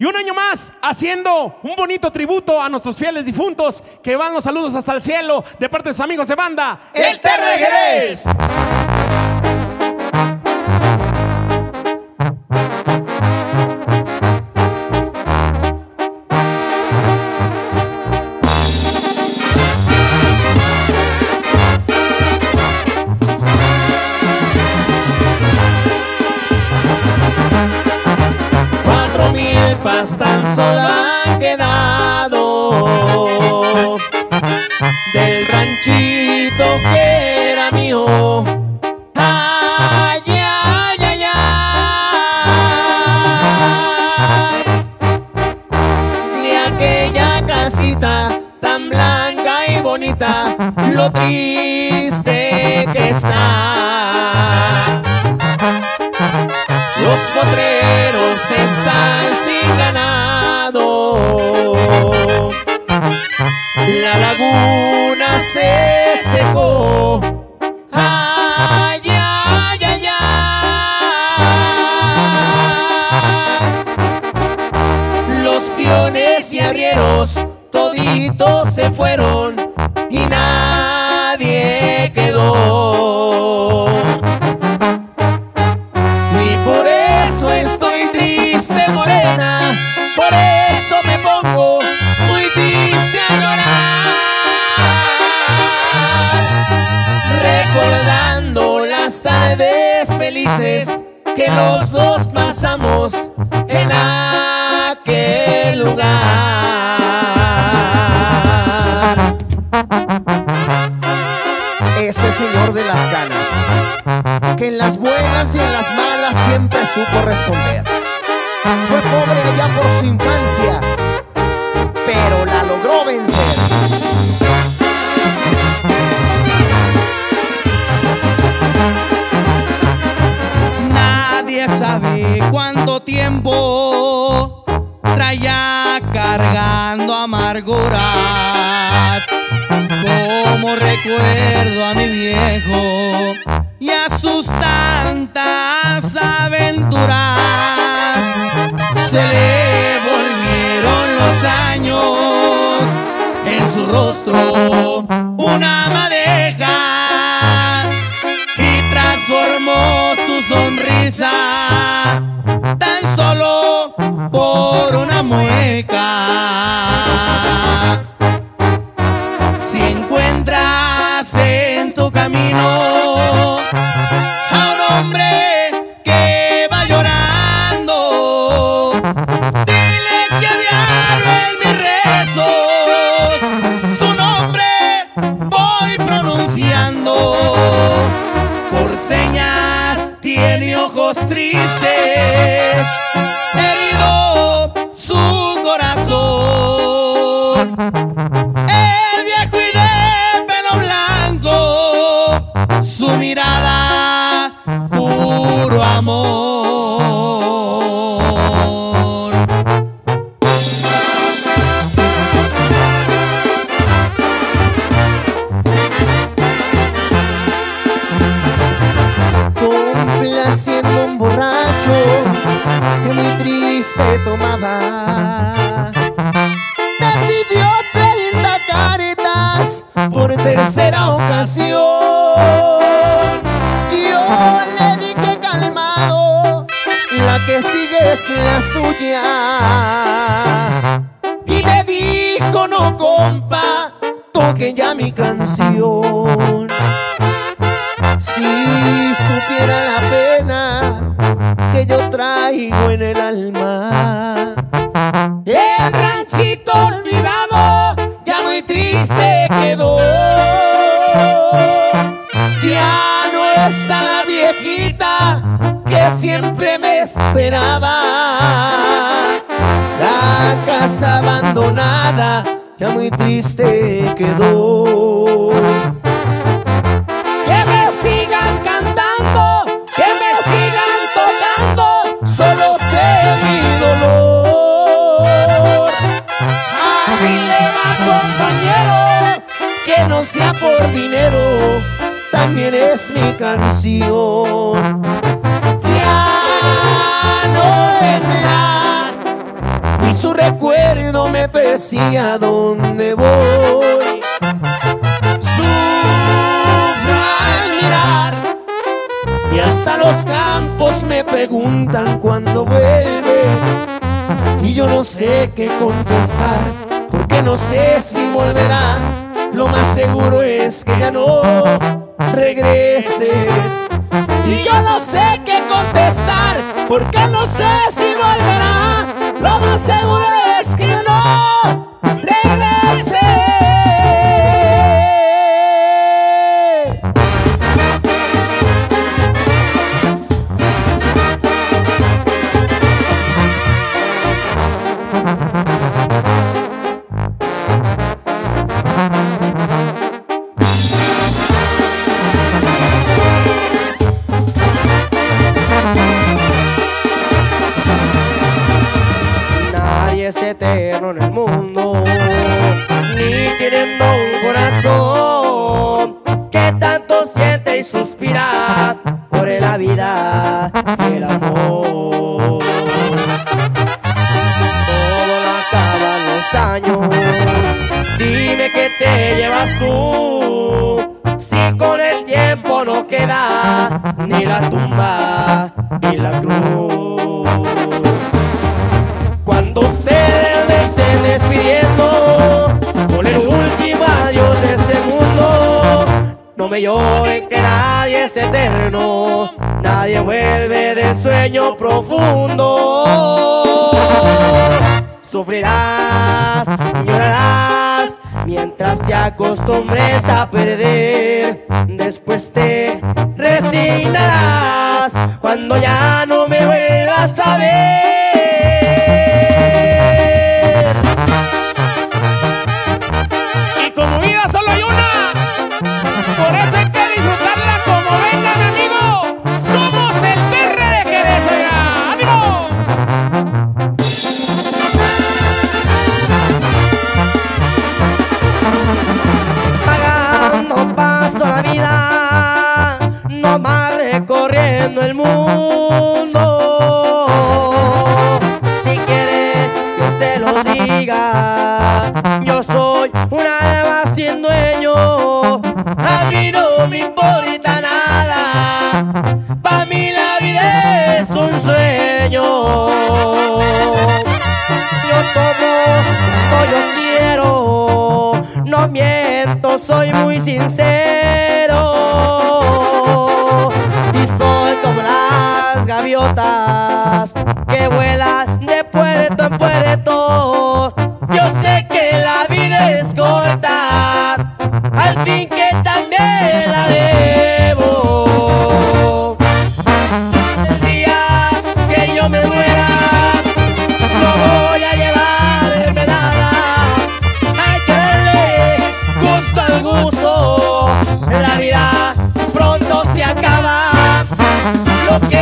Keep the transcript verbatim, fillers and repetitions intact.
Y un año más haciendo un bonito tributo a nuestros fieles difuntos, que van los saludos hasta el cielo de parte de sus amigos de banda El Terra de Jerez. Tan solo han quedado del ranchito que era mío. Ay, ay, ay, ay. De aquella casita tan blanca y bonita, lo triste que está. Los potreros están sin ganado, la laguna se secó. Ay, ay, ay, ay. Los peones y arrieros toditos se fueron y nadie quedó. Estoy triste, morena, por eso me pongo muy triste a llorar, recordando las tardes felices que los dos pasamos en aquel lugar. Ese señor de las ganas, que en las buenas y en las malas siempre supo responder. Fue pobre ya por su infancia, pero la logró vencer. Nadie sabe cuánto tiempo traía cargando amarguras. Como recuerdo a mi viejo y a sus tantas aventuras, se le volvieron los años, en su rostro una madeja, y transformó su sonrisa tan solo por una mueca. Si encuentras en tu camino a un hombre que va llorando, dile que a diario en mis rezos su nombre voy pronunciando. Por señas tiene ojos tristes, herido su corazón. El viejo y de pelo blanco, su mirada puro amor. Complaciendo un borracho que muy triste tomaba, me pidió treinta caretas por tercera ocasión. Yo le dije calmado, la que sigue es la suya, y me dijo no compa, toque ya mi canción. Si supiera la pena que yo traigo en el alma, el ranchito olvidado ya muy triste quedó. Ya no está la viejita que siempre me esperaba, la casa abandonada ya muy triste quedó. Que me sigan cantando, que me sigan tocando, solo sé mi dolor. Ahí le va, compañero, que no sea por dinero, también es mi canción. Ya no vendrá y su recuerdo me persigue a donde voy. Sufro al mirar y hasta los campos me preguntan cuándo vuelve, y yo no sé qué contestar, porque no sé si volverá. Lo más seguro es que ya no regreses, y yo no sé qué contestar, porque no sé si volverá. Lo más seguro es que ya no regreses. Nadie es eterno en el mundo, ni teniendo un corazón que tanto siente y suspira por la vida y el amor. Todo lo acaban los años, dime qué te llevas tú, si con el tiempo no queda ni la tumba ni la cruz. Cuando ustedes me estén despidiendo con el último adiós de este mundo, no me lloren que nadie es eterno, nadie vuelve del sueño profundo. Sufrirás, llorarás, mientras te acostumbres a perder. Después te resignarás cuando ya no me vuelvas a ver. Y como vida solo hay una, por eso hay que disfrutarla como venga, mi amigo. Somos el Perre de Jerez, oiga, ánimo. Pagando paso la vida, no más recorriendo el mundo. Si quieres que se lo diga, yo soy un alma sin dueño. A mí no me importa nada, para mí la vida es un sueño. Yo tomo como yo quiero, no miento, soy muy sincero. Y soy como las gaviotas que vuelan de puerto en puerto. Yo sé que la vida es corta, al fin que también la debo. El día que yo me muera, no voy a llevarme nada. Hay que darle gusto al gusto, la vida pronto se acaba. Lo que